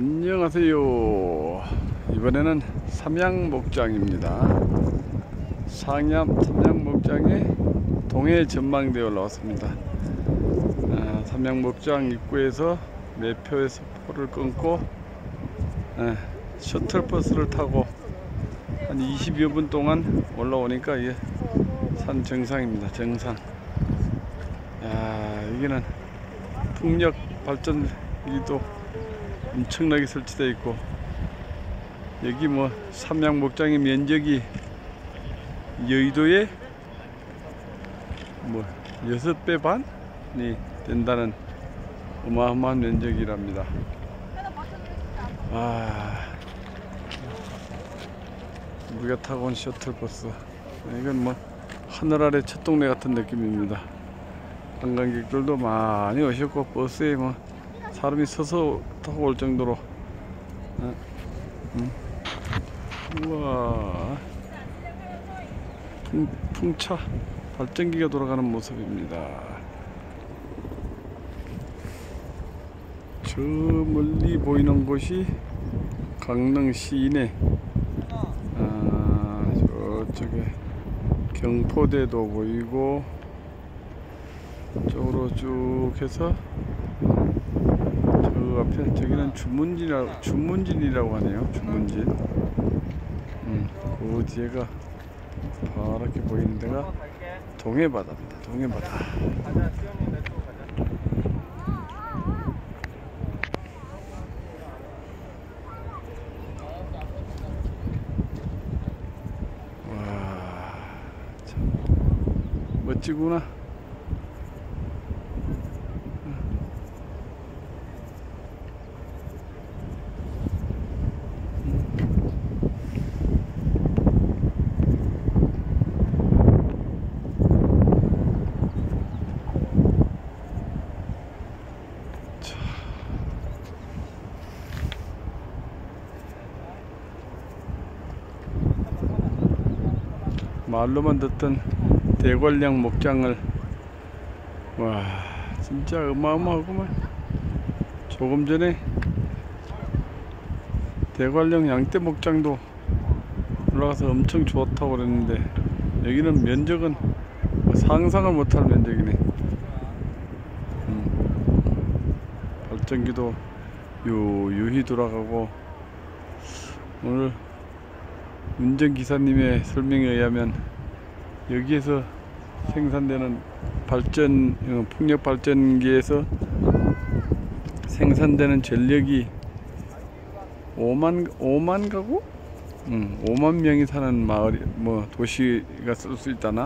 안녕하세요. 이번에는 삼양목장입니다. 삼양목장에 동해 전망대에 올라왔습니다. 삼양목장 입구에서 매표에서 포를 끊고 셔틀버스를 타고 한 20여 분 동안 올라오니까 이게 산 정상입니다. 정상. 여기는 풍력 발전기도 엄청나게 설치되어 있고, 여기 뭐 삼양목장의 면적이 여의도의 뭐 6배 반이 된다는 어마어마한 면적이랍니다. 우리가 타고 온 셔틀버스, 이건 뭐 하늘 아래 첫 동네 같은 느낌입니다. 관광객들도 많이 오셨고, 버스에 뭐 사람이 서서 타고 올 정도로. 우와, 풍차 발전기가 돌아가는 모습입니다. 저 멀리 보이는 곳이 강릉 시내, 저쪽에 경포대도 보이고, 쪽으로 쭉 해서 저 앞에 저기는 주문진이라고 하네요. 주문진. 그 뒤에가 파랗게 보이는 데가 동해바다입니다. 동해바다. 와, 참 멋지구나. 말로만 듣던 대관령 목장을, 와, 진짜 어마어마하구만. 조금 전에 대관령 양떼 목장도 올라가서 엄청 좋다고 그랬는데, 여기는 면적은 상상을 못할 면적이네. 발전기도 유유히 돌아가고, 오늘 운전기사님의 설명에 의하면 여기에서 생산되는 풍력 발전기에서 생산되는 전력이 5만 가구? 5만 명이 사는 마을, 뭐 도시가 쓸 수 있다나?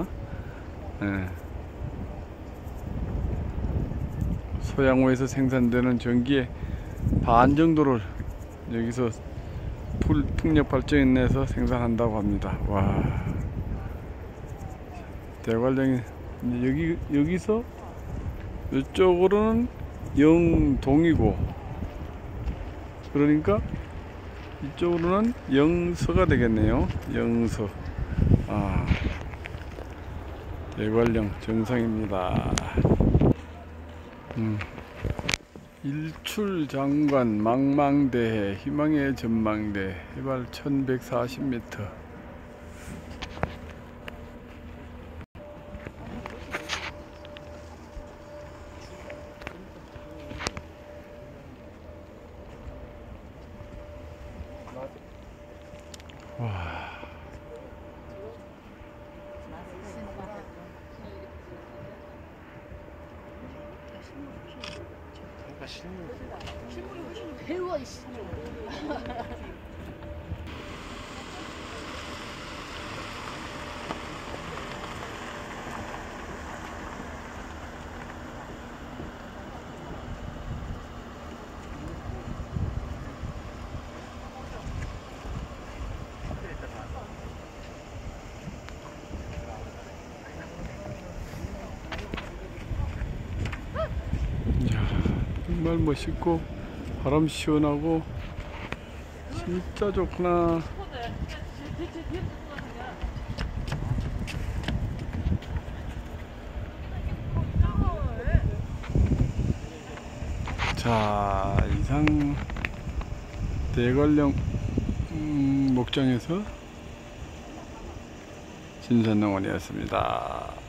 소양호에서 생산되는 전기의 반 정도를 여기서 풍력 발전에서 생산한다고 합니다. 와, 대관령이 여기서 이쪽으로는 영동이고, 그러니까 이쪽으로는 영서가 되겠네요. 영서. 대관령 정상입니다. 일출장관, 망망대해, 희망의 전망대, 해발 1140m. 와. 배워 이씨. 정말 멋있고 바람 시원하고 진짜 좋구나. 자, 이상 대관령 목장에서 진산농원이었습니다.